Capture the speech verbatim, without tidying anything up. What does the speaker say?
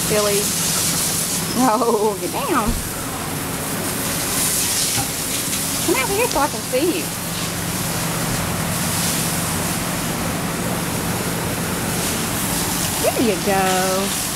silly. Oh, get down. Come out here so I can see you. There you go.